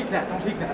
peek that. Don't peek that.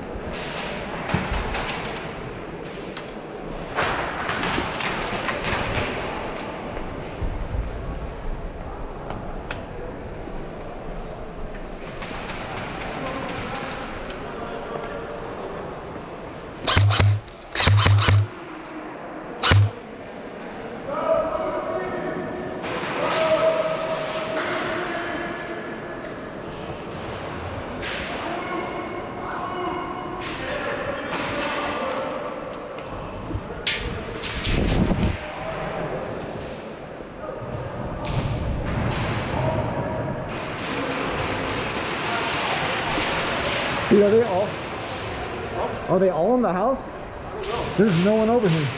Dude, are they all in the house? There's no one over here.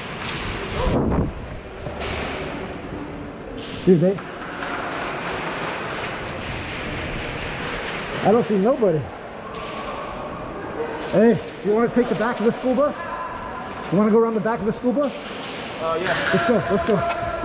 Dude, I don't see nobody. Hey, you want to take the back of the school bus? You want to go around the back of the school bus? Yeah. Let's go, let's go.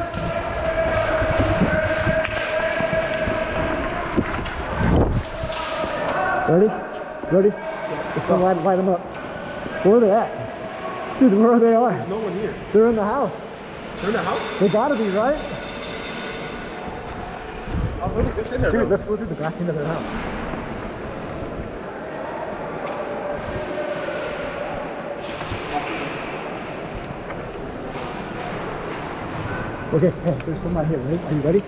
Ready? Ready? Let's go light them up. Where are they at? Dude, where are they at? There's no one here. They're in the house. They're in the house? They gotta be, right? Oh, look at this in there, Dude, bro. let's go through the back end of their house. Okay, hey, there's somebody here, right? Are you ready?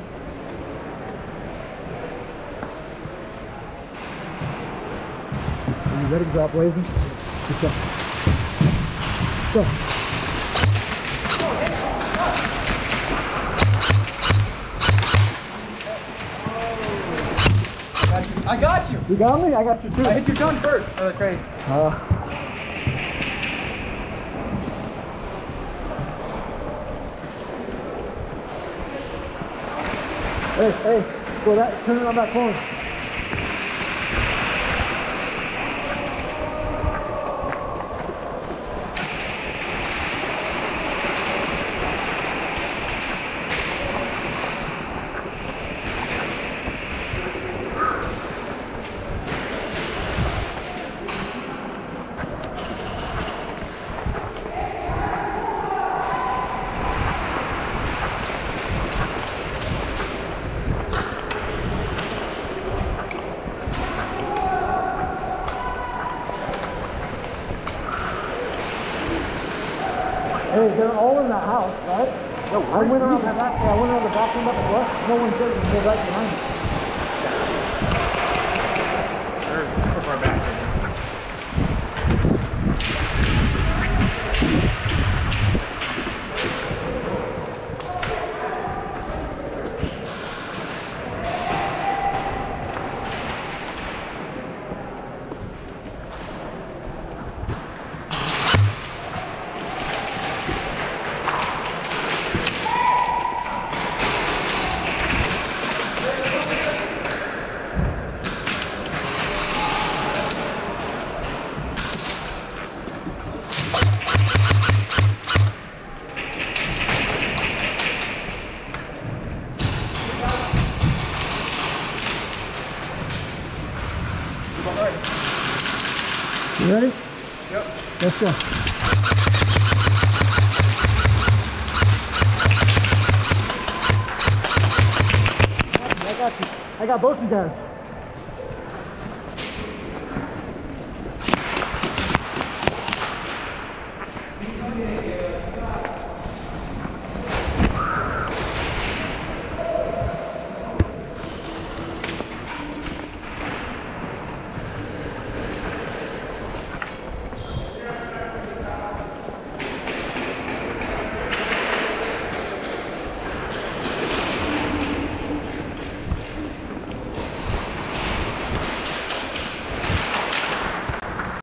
Are you ready to drop blazing? Let's go. Go. I got you. You got me? I got you too. I hit your gun first. Train. Hey, go that, turn it on that corner. Hey, they're all in that house, right? No, I went around the back. I went around the back end of the bus. No one's there. They're right behind me. They're super far back. You ready? Yep. Let's go. I got you. I got both you guys.